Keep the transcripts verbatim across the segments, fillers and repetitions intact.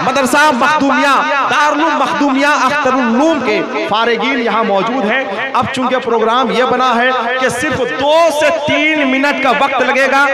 मदरसा मखदूमिया दारुल मखदूमिया अख्तरुल के फारिगीन यहाँ मौजूद हैं। अब चूंकि प्रोग्राम यह बना है कि सिर्फ दो से तीन मिनट का वक्त लगेगा,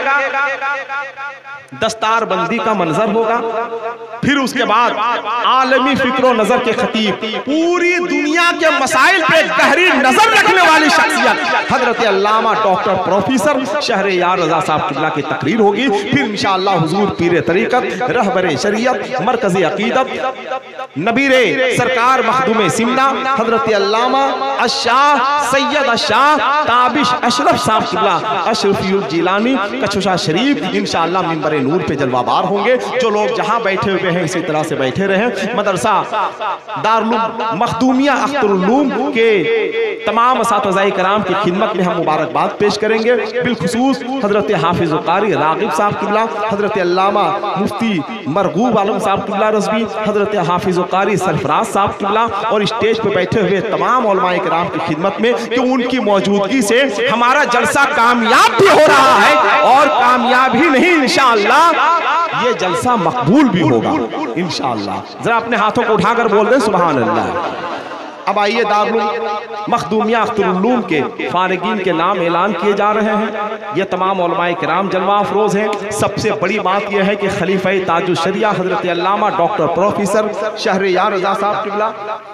दस्तार बंदी का मंजर होगा, फिर उसके बाद आलमी फिक्र नजर के खतीब, पूरी दुनिया के मसाइल पे गहरी नजर रखने वाली शख्सियत हजरत अल्लामा डॉक्टर प्रोफेसर शहरयार रजा साहब किबला की तकरीर होगी। फिर इंशाअल्लाह हुजूर पीर तरीकत रहबरे शरीयत मरकज़ी अकीदत नबीरे सरकार मखदूम सिमना हजरत अल्लामा अशाह सैयद अशाह ताबिश अशरफ साहब किबला अशरफीउल जिलानी कछुशा शरीफ इंशाअल्लाह मिंबर नूर पे जलवाबार होंगे। जो लोग जहां बैठे हुए हैं इसी तरह से बैठे रहें। मदरसा दारुल मखदूमिया अख्तरुल के तमाम असातिज़ाए कराम की खिदमत में हम मुबारकबाद पेश करेंगे। बिलखुसूस हजरत हाफिज कारी रागिब साहब किबला, हजरत अल्लामा मुफ्ती मरगूब आलम साहब किबला रज़वी, हजरत हाफिज कारी सरफराज साहब किबला और स्टेज पे बैठे हुए तमाम उलमाए कराम की खिदमत में कि उनकी मौजूदगी से हमारा जलसा कामयाब भी हो रहा है और कामयाब ही नहीं इंशाअल्लाह ये जलसा मकबूल भी होगा इंशाअल्लाह। जरा अपने हाथों को उठाकर बोल दें सुभान अल्लाह। अब आइए दारुल मखदूमिया अख्तरुल के फारिगीन के नाम ऐलान किए जा रहे हैं। ये तमाम उलमाए किराम जलवा अफरोज हैं। सबसे बड़ी बात यह है कि खलीफा ताजुल शरिया हजरत अल्लामा डॉक्टर प्रोफेसर शहरयार रजा साहब किबला,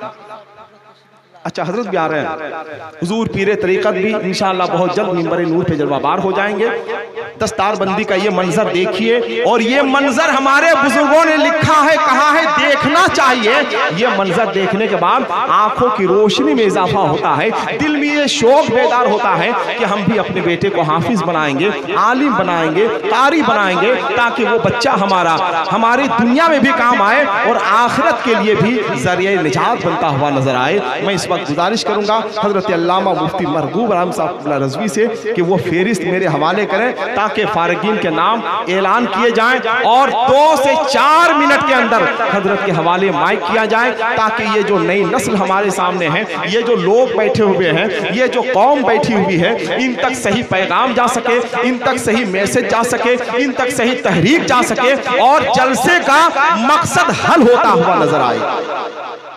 अच्छा हजरत भी आ रहे हैं, हुजूर पीरे तरीकत भी इंशाअल्लाह बहुत जल्द मिंबर नूर पे जलवाबार हो जाएंगे। दस्तार बंदी का ये मंजर देखिए और ये मंजर हमारे बुजुर्गों ने लिखा है, कहा है देखना चाहिए। ये मंजर देखने के बाद आंखों की रोशनी में इजाफा होता है, दिल में ये शौक बेदार होता है कि हम भी अपने बेटे को हाफिज बनाएंगे, आलिम बनाएंगे, कारी बनाएंगे, ताकि वो बच्चा हमारा हमारी दुनिया में भी काम आए और आखिरत के लिए भी जरिए निजात बनता हुआ नजर आए। मैं इस वक्त गुजारिश करूंगा हजरत अल्लामा मुफ्ती मरगूब आलम साहब रज़वी से कि वो फेरिस्त मेरे हवाले करें ताकि फारिगीन के नाम ऐलान किए जाएं और दो से चार मिनट के अंदर हजरत के हवाले माइक किया जाए, ताकि ये जो नई नस्ल हमारे सामने है, ये जो लोग बैठे हुए हैं, ये जो कौम बैठी हुई है, इन तक सही पैगाम जा सके, इन तक सही मैसेज जा सके, इन तक सही तहरीक जा सके और जलसे का मकसद हल होता हुआ नजर आए।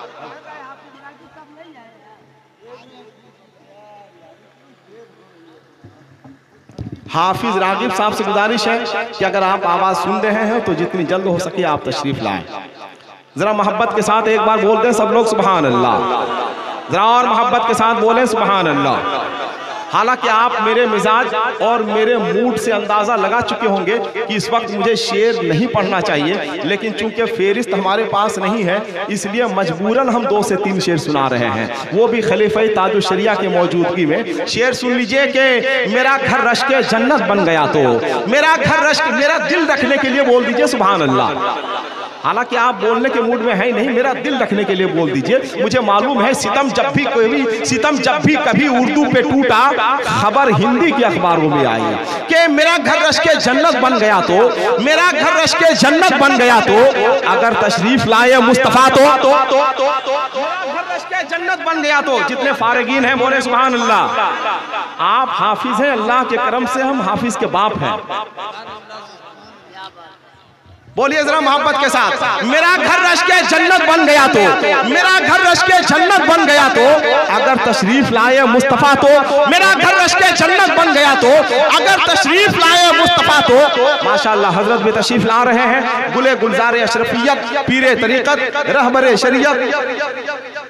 हाफिज रागिब साहब से गुजारिश है कि अगर आप आवाज सुन रहे हैं तो जितनी जल्द हो सके आप तशरीफ लाएं। जरा मोहब्बत के साथ एक बार बोल दें सब लोग सुभान अल्लाह। जरा और मोहब्बत के साथ बोलें सुभान अल्लाह। हालांकि आप मेरे मिजाज और मेरे मूड से अंदाजा लगा चुके होंगे कि इस वक्त मुझे शेर नहीं पढ़ना चाहिए, लेकिन चूंकि फेरिस्त हमारे पास नहीं है इसलिए मजबूरन हम दो से तीन शेर सुना रहे हैं, वो भी खलीफा ताजुल शरिया की मौजूदगी में। शेर सुन लीजिए कि मेरा घर रश के जन्नत बन गया तो, मेरा घर रश के मेरा दिल रखने के लिए बोल दीजिए सुभान अल्लाह। हालांकि आप बोलने के मूड में है नहीं, मेरा दिल रखने के लिए बोल दीजिए। मुझे मालूम है सितम जब भी कोई सितम जब भी कभी उर्दू पे टूटा खबर हिंदी के अखबारों में आई कि मेरा घर रश के जन्नत बन गया तो, मेरा घर रश के जन्नत बन गया तो, अगर तशरीफ लाए मुस्तफा तो, तो, तो, तो, तो घर रश के जन्नत बन गया तो। जितने फारिगीन हैं बोले सुभान अल्लाह। आप हाफिज हैं, अल्लाह के करम से हम हाफिज के बाप हैं। बोलिए जरा मोहब्बत के साथ, मेरा घर रश के जन्नत बन गया तो, मेरा घर रश के जन्नत बन गया तो, अगर तशरीफ लाए मुस्तफा तो, मेरा घर रश के जन्नत बन गया तो, अगर तशरीफ लाए मुस्तफा तो। माशाअल्लाह हजरत भी तशरीफ ला रहे हैं, गुले गुलजार अशरफियत पीरे तरीकत रहबरे शरीयत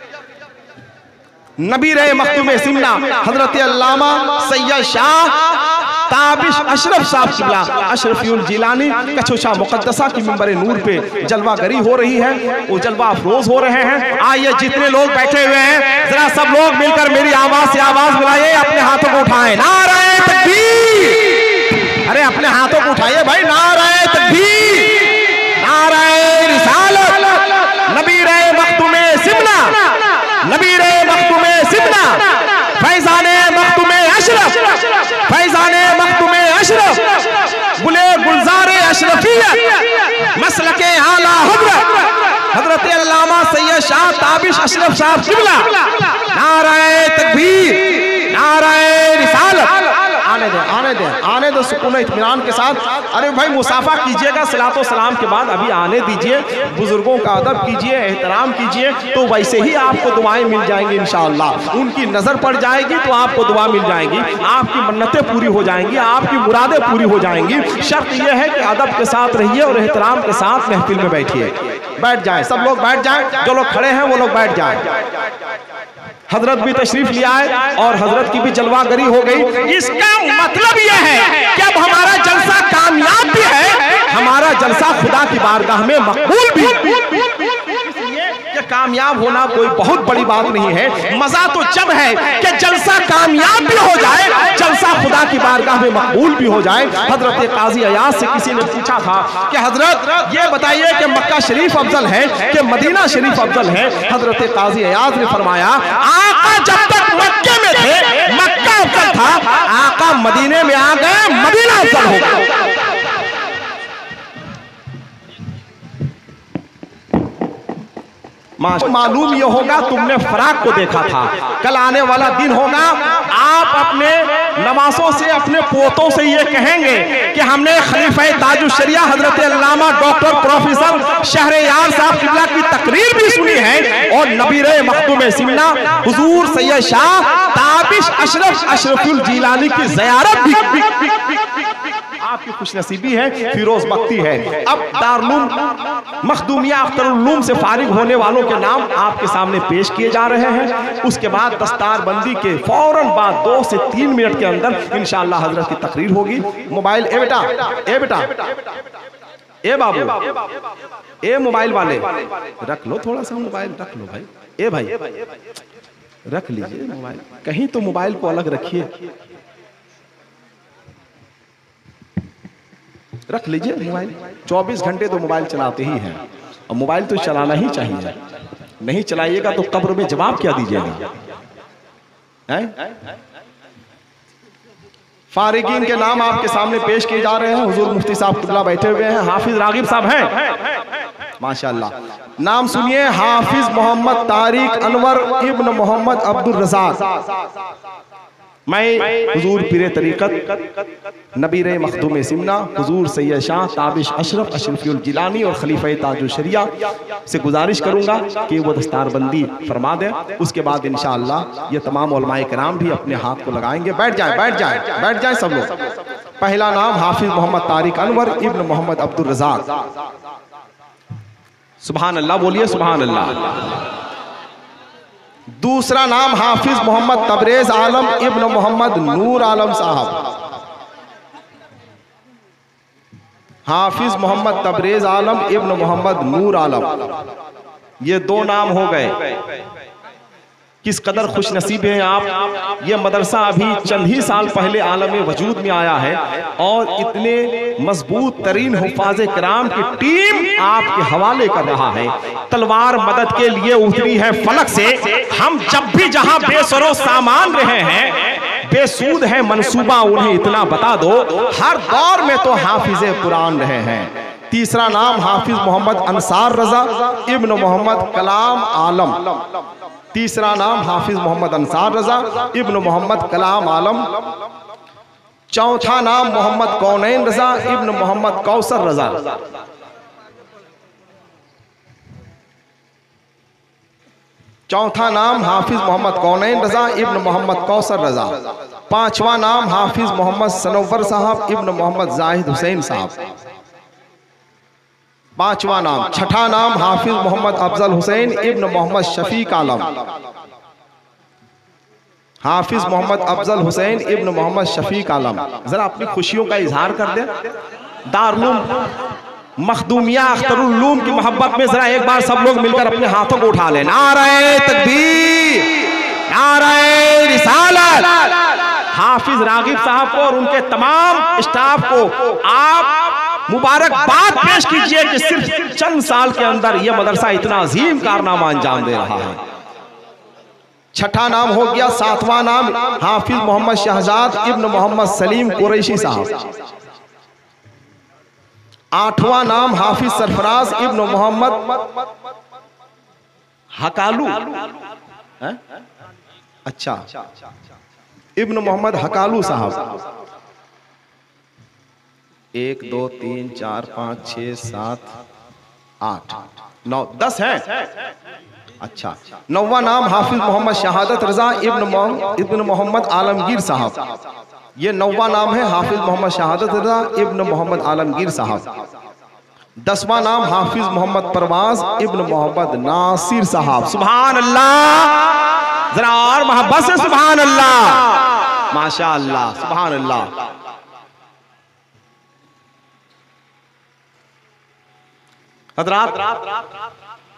नबीरे मखदूम सिमना हजरत अल्लामा सैयद शाह ताबिश अशरफ साहब किबला अशरफीउल जिलानी कछुशा मुकद्दसा की मिंबर नूर पे जलवागरी हो रही है, वो जलवा अफरोज हो रहे हैं। आइए जितने लोग बैठे हुए हैं जरा सब लोग मिलकर मेरी आवाज से आवाज मिलाइए, अपने हाथों को उठाएं, नारे तकबीर। अरे अपने हाथों को उठाइए भाई, नारे तकबीर, नारे रिसालत, नबीरे मखदूमे सिमना, नबीरे मखदूमे सिमना, फैजाने मखदूमे अशरफ, फैजाने मखदूमे अशरफ, गुले गुलजारे अशरफियत मसलके आला हजरत हजरत अल्लामा सैयद शाह ताबिश अशरफ साहब किबला। नारे तकबीर, नारे रिसालत, आने दें आने दें आने दो सुकून इत्मीनान के साथ। अरे भाई मुसाफा कीजिएगा सलातो सलाम के बाद, अभी आने दीजिए, बुजुर्गों का अदब कीजिए, एहतराम कीजिए, तो वैसे ही आपको दुआएं मिल जाएंगी इंशाअल्लाह। उनकी नजर पड़ जाएगी तो आपको दुआ मिल जाएंगी, आपकी मन्नतें पूरी हो जाएंगी, आपकी मुरादें पूरी हो जाएंगी। शर्त यह है कि अदब के साथ रहिए और एहतराम के साथ महफिल में बैठिए। बैठ जाएं, सब लोग बैठ जाएं, जो लोग खड़े हैं वो लोग बैठ जाएं। हजरत भी तशरीफ लिया है और हजरत की भी जलवागरी हो गई। इसका मतलब यह है कि अब हमारा जलसा कामयाब भी है, हमारा जलसा खुदा की बारगाह में मकबूल भी। कि कामयाब होना कोई बहुत बड़ी बात नहीं है, मजा तो जब है कि जलसा कामयाब भी हो जाए, जलसा खुदा की बारगाह में मकबूल भी हो जाए। हजरत काजी अयाज से किसी ने पूछा था कि हजरत ये बताइए कि मक्का शरीफ अफजल है कि मदीना शरीफ अफजल है। हजरत काजी अयाज ने फरमाया, आका जब तक मक्के में थे मक्का अफजल था, आका मदीने में आ गए मदीना अफजल हो गया। मालूम ये होगा तुमने फराक को देखा था, कल आने वाला दिन होगा आप अपने नवासों से अपने पोतों से ये कहेंगे कि हमने खलीफा ताजुश शरिया हजरत अल्लामा डॉक्टर प्रोफेसर शहरयार साहब किबला की तकरीर भी सुनी है और नबीरे मखदूम सिमना हुजूर सैयद शाह ताबिश अशरफ अशरफुल जिलानी की ज़ियारत भी। आपकी खुशनसीबी है, फिरोज बख्ती है। अब दारुल मखदूमिया अख्तरुल से फारिग होने वालों के नाम आपके सामने पेश किए जा रहे हैं। उसके बाद दस्तार बंदी के फौरन बाद दो से तीन मिनट के अंदर इंशाअल्लाह हजरत की तकरीर होगी। मोबाइल ए बेटा ए बेटा ए बाबू ए मोबाइल वाले रख लो, थोड़ा सा मोबाइल रख लो भाई। ए भाई रख लीजिए मोबाइल, कहीं तो मोबाइल को अलग रखिए, रख लीजिए मोबाइल। चौबीस घंटे तो मोबाइल चलाते ही हैं और मोबाइल तो चलाना ही चाहिए, नहीं चलाइएगा तो कब्र में जवाब क्या दीजिएगा? हैं? फारिगीन के नाम आपके सामने पेश किए जा रहे हैं। हुजूर मुफ्ती साहब किबला बैठे हुए हैं, हाफिज रागिब साहब हैं माशाअल्लाह। नाम सुनिए, हाफिज मोहम्मद तारिक अनवर इब्न मोहम्मद अब्दुल रज़ाक। मैं हुजूर पीरे तरीकत नबीरे मखदूम सिमना हुजूर सैयद शाह ताबिश अशरफ अशरफुल जिलानी और खलीफा ताजुश शरिया से गुजारिश करूंगा कि वो दस्तारबंदी फरमा दें। उसके बाद इंशाअल्लाह ये तमाम उलमाए किराम भी अपने हाथ को लगाएंगे। बैठ जाएं बैठ जाएं बैठ जाएं सब लोग। पहला नाम हाफिज मोहम्मद तारिक अनवर इब्न मोहम्मद अब्दुल रज़ाक। सुभान अल्लाह बोलिए सुभान अल्लाह। दूसरा नाम हाफिज मोहम्मद तबरेज आलम इब्न मोहम्मद नूर आलम साहब। हाफिज मोहम्मद तबरेज आलम इब्न मोहम्मद नूर आलम, ये दो नाम हो गए। किस कदर खुश नसीब हैं आप। ये मदरसा अभी चंद ही साल पहले आलम वजूद में आया है और इतने मजबूत तरीन हुफ़ाज़े किराम की टीम आपके हवाले कर रहा है। तलवार मदद के लिए उतरी है फलक से। हम जब भी जहां बेसरो सामान रहे हैं, बेसूद है मंसूबा, उन्हें इतना बता दो, हर दौर में तो हाफिज़े कुरान रहे हैं। तीसरा नाम हाफिज मोहम्मद अंसार रजा इब्न मोहम्मद कलाम आलम। तीसरा नाम हाफिज मोहम्मद अंसार रजा इब्न मोहम्मद कलाम आलम। चौथा नाम मोहम्मद कौनैन रजा इब्न मोहम्मद कौसर रजा। चौथा नाम हाफिज मोहम्मद कौनैन रजा इब्न मोहम्मद कौसर रजा। पांचवा नाम हाफिज मोहम्मद सनोवर साहब इब्न मोहम्मद जाहिद हुसैन साहब। पांचवा नाम। छठा नाम हाफिज मोहम्मद अफजल हुसैन इब्न मोहम्मद शफीक आलम। हाफिज मोहम्मद अफजल हुसैन इब्न मोहम्मद शफीक आलम। जरा अपनी खुशियों का इजहार कर दे। दारुल मखदूमिया अख्तरुल की मोहब्बत में जरा एक बार सब लोग मिलकर अपने हाथों को उठा लें। नारे तकबीर, नारे रिसालत। हाफिज रागिब साहब को और उनके तमाम स्टाफ को आप मुबारकबाद पेश कीजिए कि सिर्फ चंद साल के अंदर यह मदरसा इतना अजीम कारनामा अंजाम दे रहा है। छठा नाम हो गया। सातवां नाम हाफिज मोहम्मद शहजाद इब्न मोहम्मद सलीम कुरैशी साहब। आठवां नाम हाफिज सरफराज इब्न मोहम्मद हकालू। अच्छा, इब्न मोहम्मद हकालू साहब। एक दो तीन चार पाँच छः सात आठ नौ दस है। अच्छा, नौवा नाम हाफिज मोहम्मद शहादत रजा इब्न इब्न मोहम्मद आलमगीर साहब। ये नौवा नाम है हाफिज मोहम्मद शहादत रजा इब्न मोहम्मद आलमगीर साहब। दसवां नाम हाफिज मोहम्मद परवाज इब्न मोहम्मद नासिर साहब। सुभान अल्लाह, जरा और मोहब्बत से सुभान अल्लाह, माशा अल्लाह, सुभान अल्लाह। हज़रात,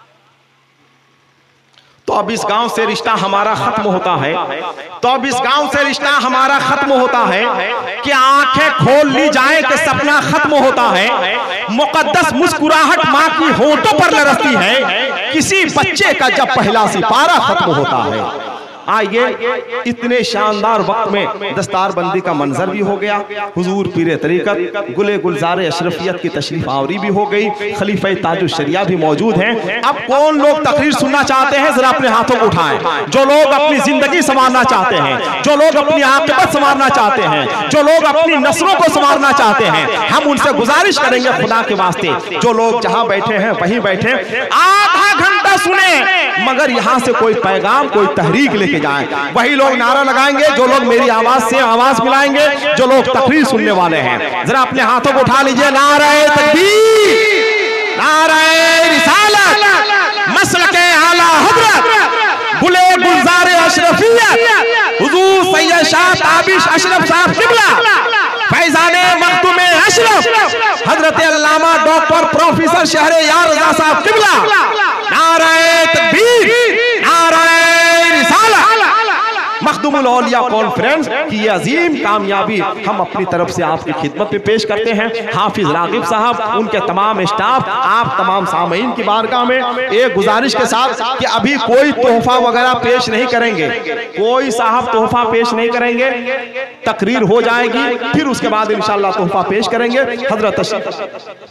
तो अब इस गांव से रिश्ता हमारा खत्म होता है, तो अब इस गांव से रिश्ता हमारा खत्म होता है कि आंखें खोल ली जाए तो सपना खत्म होता है। मुकद्दस मुस्कुराहट माँ की होठों पर लरसती है, किसी बच्चे का जब पहला सिपारा खत्म होता है। आइए, इतने शानदार वक्त में दस्तारबंदी का मंजर भी हो गया, हुजूर पीरे तरीकत गुले गुलजार अशरफियत की तशरीफ आवरी भी हो गई, खलीफा ताजुश शरिया भी मौजूद हैं। अब कौन लोग तकरीर सुनना चाहते हैं, जरा अपने हाथों को उठाएं। जो लोग अपनी जिंदगी संवारना चाहते हैं, जो लोग अपनी आक़िबत संवारना चाहते हैं, जो लोग अपनी नस्लों को संवारना चाहते हैं, हम उनसे गुजारिश करेंगे खुदा के वास्ते, जो लोग जहां बैठे हैं वहीं बैठे, आधा घंटा सुने मगर यहां से कोई पैगाम, कोई तहरीक लेके जाएं। वही लोग नारा लगाएंगे जो लोग मेरी आवाज से आवाज मिलाएंगे, जो लोग तकरीर सुनने वाले हैं। जरा अपने हाथों को उठा लीजिए। नारे तकबीर, नारे रिसालत, मसलके आला हज़रत गुले गुलजार अशरफियत हुजूर सैयद शाह ताबिश अशरफ साहब किबला, फैजाने मखदूम अशरफ हजरत अल्लामा डॉक्टर प्रोफेसर शहरे यार रजा साहब किबला। नारे तकबीर, नारे रिसालत। मखदूमुल औलिया कॉन्फ्रेंस की ये अजीम कामयाबी हम अपनी तरफ से आपकी खिदमत में पेश करते हैं। हाफिज रागिब साहब, उनके तमाम स्टाफ, आप तमाम सामीन की बारगाह में एक गुजारिश के साथ कि अभी कोई तोहफा वगैरह पेश नहीं करेंगे, कोई साहब तोहफा पेश नहीं करेंगे, तकरीर हो जाएगी, फिर उसके बाद इंशाअल्लाह तोहफा पेश करेंगे। हजरत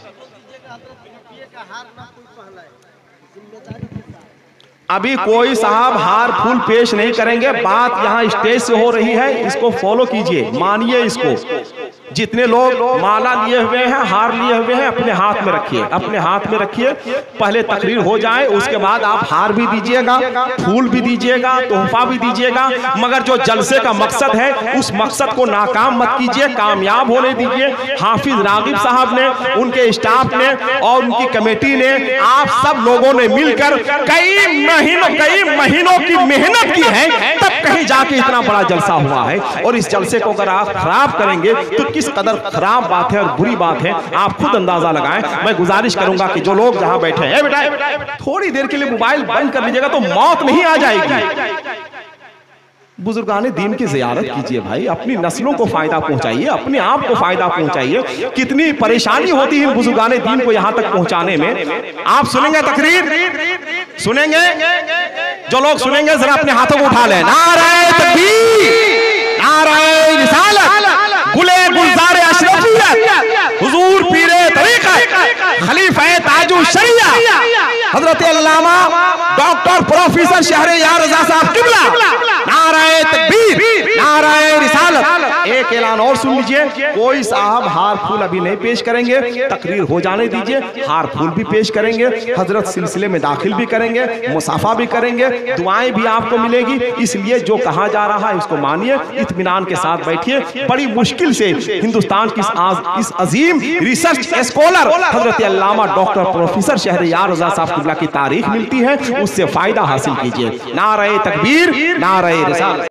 अभी कोई साहब हार फूल पेश नहीं करेंगे, बात यहाँ स्टेज से हो रही है, इसको फॉलो कीजिए, मानिए इसको। जितने लोग माला लिए हुए हैं, हार लिए हुए हैं, अपने हाथ में रखिए, अपने हाथ में रखिए। पहले तकरीर हो जाए, उसके बाद आप हार भी दीजिएगा, फूल भी दीजिएगा, तोहफा भी दीजिएगा, मगर जो जलसे का मकसद है उस मकसद को नाकाम मत कीजिए, कामयाब होने दीजिए। हाफिज रागिब साहब ने, उनके स्टाफ ने और उनकी कमेटी ने, आप सब लोगों ने मिलकर कई महीनों कई महीनों की मेहनत की है, तब कहीं जाके इतना बड़ा जलसा हुआ है। और इस जलसे को अगर आप खराब करेंगे तो किस कदर खराब बात है और बुरी बात है, आप खुद अंदाजा लगाएं। मैं गुजारिश करूंगा कि जो लोग जहां बैठे हैं, बेटा थोड़ी देर के लिए मोबाइल बंद कर लीजिएगा तो मौत नहीं आ जाएगी। बुजुर्गाने दीन की जियारत कीजिए भाई, अपनी नस्लों को फायदा पहुंचाइए, अपने आप को फायदा पहुंचाइए। कितनी परेशानी होती है बुजुर्गाने दीन को यहां तक पहुंचाने में। आप सुनेंगे तकरीर, सुनेंगे, जो लोग सुनेंगे जरा अपने हाथों को उठा लें। नारे तकबीर, नारे रिसालत, गुले गुलजार अशरफियत हुजूर पीरे तरीक़त खलीफा ताजुश शरिया हजरत अल्लामा डॉक्टर प्रोफेसर शहरे यार रजा साहब किबला। नारे तकबीर, नारे रिसालत। एक ऐलान और सुन लीजिए, कोई साहब हार फूल अभी नहीं पेश करेंगे, तकरीर हो जाने दीजिए, हार फूल भी पेश करेंगे, हजरत सिलसिले में दाखिल भी करेंगे, मुसाफा भी करेंगे, दुआएं भी आपको मिलेगी। इसलिए जो कहा जा रहा है उसको मानिए, इत्मीनान के साथ बैठिए। बड़ी मुश्किल से हिंदुस्तान की इस, इस अजीम रिसर्च स्कॉलर हजरत अल्लामा डॉक्टर प्रोफेसर शहरयार रजा साहब किबला की तारीख मिलती है, उससे फायदा हासिल कीजिए। नारे तकबीर, नारे रिसालत।